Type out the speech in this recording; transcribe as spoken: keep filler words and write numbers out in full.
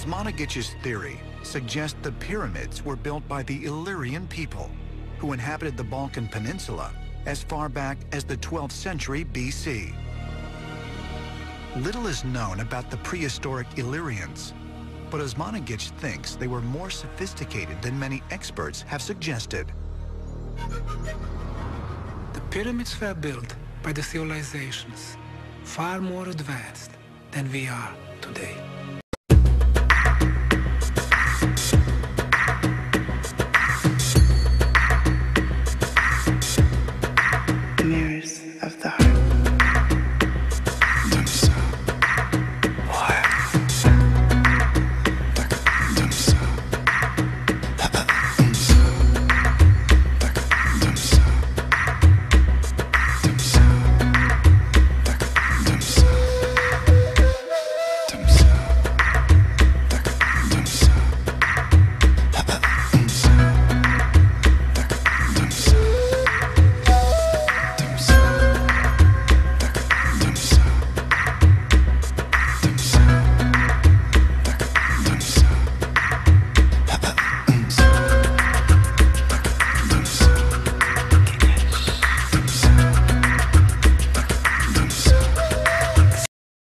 Osmanagic's theory suggests the pyramids were built by the Illyrian people, who inhabited the Balkan Peninsula as far back as the twelfth century B C. Little is known about the prehistoric Illyrians, but Osmanagic thinks they were more sophisticated than many experts have suggested. The pyramids were built by the civilizations far more advanced than we are today.